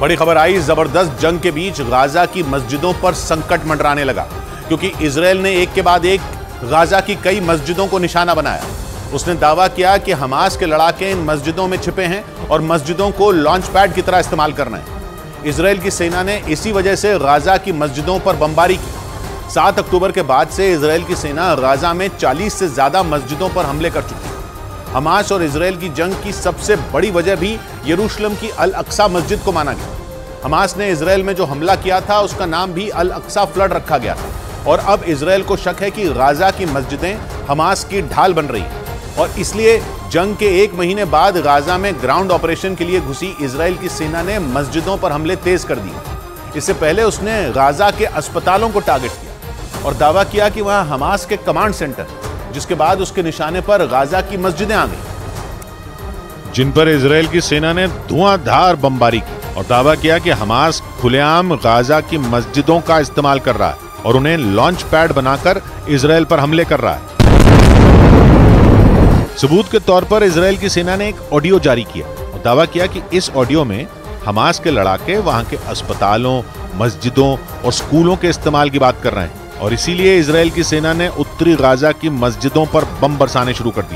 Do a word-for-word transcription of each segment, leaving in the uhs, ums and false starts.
बड़ी खबर आई, जबरदस्त जंग के बीच गाजा की मस्जिदों पर संकट मंडराने लगा, क्योंकि इजरायल ने एक के बाद एक गाजा की कई मस्जिदों को निशाना बनाया। उसने दावा किया कि हमास के लड़ाके इन मस्जिदों में छिपे हैं और मस्जिदों को लॉन्च पैड की तरह इस्तेमाल करना है। इजरायल की सेना ने इसी वजह से गाजा की मस्जिदों पर बमबारी की। सात अक्टूबर के बाद से इजरायल की सेना गाजा में चालीस से ज्यादा मस्जिदों पर हमले कर चुकी है। हमास और इजरायल की जंग की सबसे बड़ी वजह भी यरूशलेम की अल अक्सा मस्जिद को माना गया। हमास ने इजरायल में जो हमला किया था उसका नाम भी अल अक्सा फ्लड रखा गया था, और अब इजरायल को शक है कि गाजा की मस्जिदें हमास की ढाल बन रही हैं, और इसलिए जंग के एक महीने बाद गाजा में ग्राउंड ऑपरेशन के लिए घुसी इजरायल की सेना ने मस्जिदों पर हमले तेज कर दिए। इससे पहले उसने गाजा के अस्पतालों को टारगेट किया और दावा किया कि वहां हमास के कमांड सेंटर, जिसके बाद उसके निशाने पर गाजा की मस्जिदें आ गई, जिन पर इजरायल की सेना ने धुआंधार बमबारी की और दावा किया कि हमास खुलेआम गाजा की मस्जिदों का इस्तेमाल कर रहा है और उन्हें लॉन्च पैड बनाकर इजरायल पर हमले कर रहा है। सबूत के तौर पर इजरायल की सेना ने एक ऑडियो जारी किया और दावा किया कि इस ऑडियो में हमास के लड़ाके वहां के अस्पतालों, मस्जिदों और स्कूलों के इस्तेमाल की बात कर रहे हैं, और इसीलिए इजरायल की सेना ने उत्तरी गाजा की मस्जिदों पर बम बरसाने शुरू कर दी।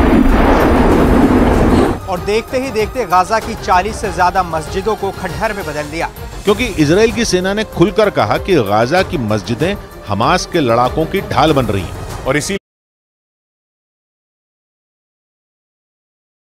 और देखते ही देखते गाजा की चालीस से ज्यादा मस्जिदों को खंडहर में बदल दिया, क्योंकि इजरायल की सेना ने खुलकर कहा कि गाजा की मस्जिदें हमास के लड़ाकों की ढाल बन रही हैं, और इसी